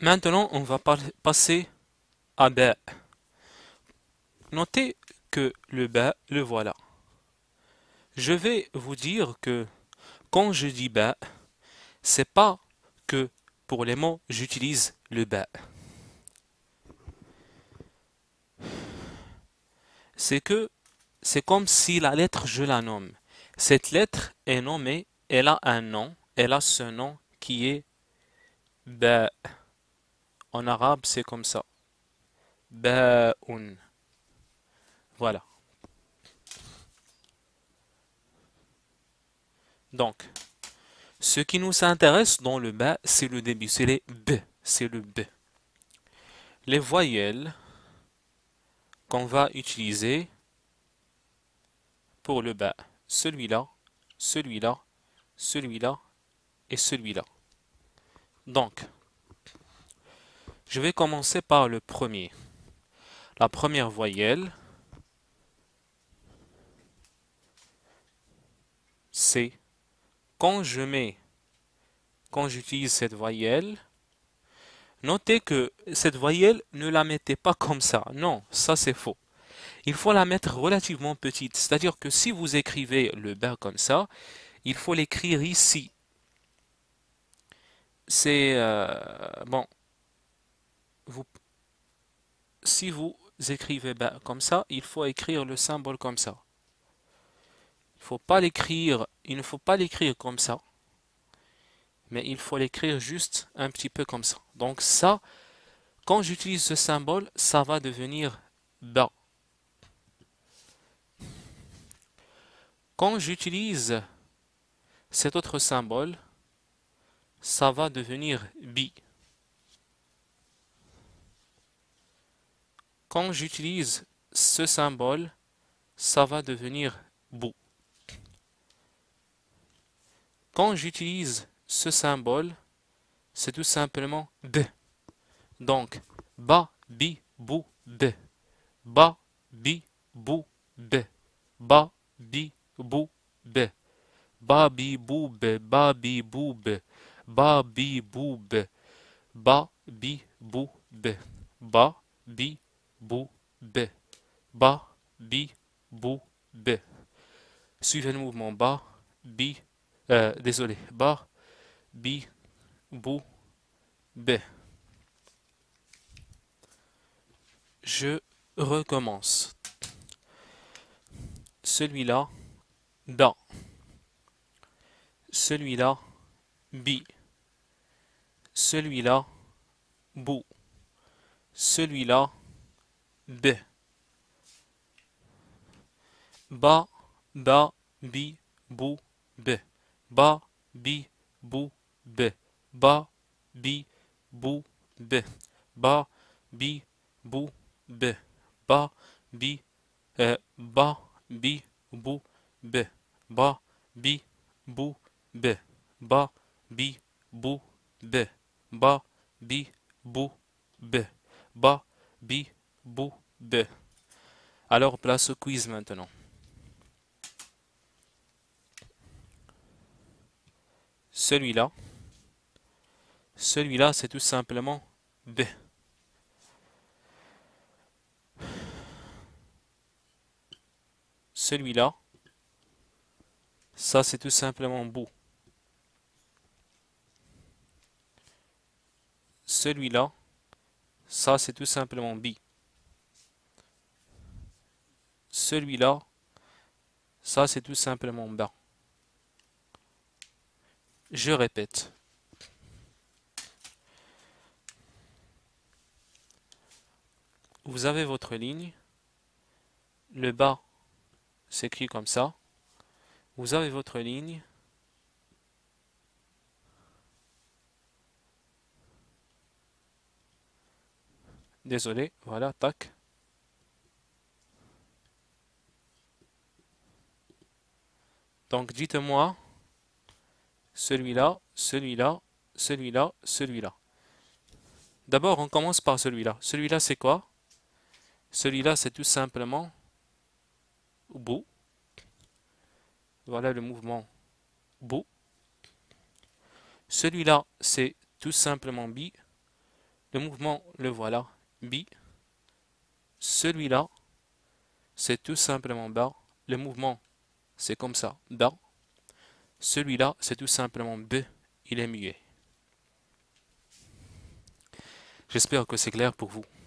Maintenant, on va passer à ba. Notez que le ba, le voilà. Je vais vous dire que quand je dis ba, c'est pas que pour les mots j'utilise le ba. C'est que c'est comme si la lettre je la nomme. Cette lettre est nommée, elle a un nom, elle a ce nom qui est ba. En arabe, c'est comme ça. Ba'un. Voilà. Donc, ce qui nous intéresse dans le ba, c'est le début, c'est les b, c'est le b. Les voyelles qu'on va utiliser pour le ba. Celui-là, celui-là, celui-là et celui-là. Donc, je vais commencer par le premier. La première voyelle, c'est quand quand j'utilise cette voyelle, notez que cette voyelle, ne la mettez pas comme ça. Non, ça c'est faux. Il faut la mettre relativement petite. C'est-à-dire que si vous écrivez le ba comme ça, il faut l'écrire ici. C'est bon. Vous, si vous écrivez ba comme ça, il faut écrire le symbole comme ça. Il ne faut pas l'écrire comme ça, mais il faut l'écrire juste un petit peu comme ça. Donc ça, quand j'utilise ce symbole, ça va devenir ba. Quand j'utilise cet autre symbole, ça va devenir bi. Quand j'utilise ce symbole, ça va devenir bou. Quand j'utilise ce symbole, c'est tout simplement b. Donc, ba, bi, bou, b. Ba, bi, bou, b. Ba, bi, bou, b. Ba, bi, bou, b. Ba, bi, bou, b. Ba, bi, bou, b. Ba, bi, bou, b. Ba, bi, bou, b. Ba, bi, bou, b. Suivez le mouvement ba, bi, désolé, ba, bi, bou, b. Je recommence. Celui-là, da. Celui-là, bi. Celui-là, bou. Celui-là, b. Ba, ba, bi, bou, b. Ba, bi, bou, b. Ba, bi, bou, b. Ba, bi, bou, b. Ba, bi, ba, bi, bou, b. Ba, bi, bou, b. Ba, bi, bou, b. Ba, bi, bou, b. Ba, bi, bou, b. Alors, place au quiz maintenant. Celui-là, celui-là, c'est tout simplement B. Celui-là, ça c'est tout simplement bou. Celui-là, ça c'est tout simplement bi. Celui-là, ça c'est tout simplement ba. Je répète. Vous avez votre ligne. Le bas s'écrit comme ça. Vous avez votre ligne. Désolé, voilà, tac. Donc dites-moi celui-là, celui-là, celui-là, celui-là. D'abord, on commence par celui-là. Celui-là, c'est quoi? Celui-là, c'est tout simplement bou. Voilà le mouvement bou. Celui-là, c'est tout simplement bi. Le mouvement, le voilà. Bi. Celui-là, c'est tout simplement ba. Le mouvement, c'est comme ça. Ba. Celui-là, c'est tout simplement b. Il est muet. J'espère que c'est clair pour vous.